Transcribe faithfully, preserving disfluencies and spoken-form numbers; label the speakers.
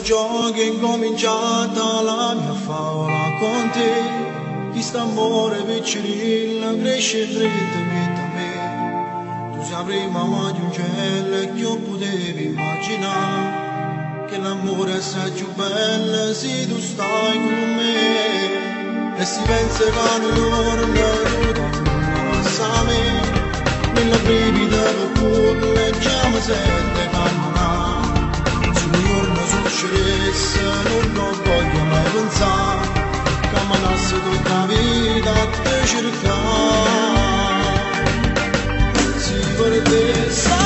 Speaker 1: ciò che è incominciata la mia favola con te. Questo amore piccerilla cresce drittamente a me. Tu sei la prima ama di un cielo e che io potevo immaginare che l'amore è assai più bello se tu stai con me. E si pensa che un giorno tu passa a me, nella brevità che cuore leggiamo sente camminare. Se un giorno succedesse non lo voglio mai pensare, camminasse tutta la vita a te cercare. Si perdesse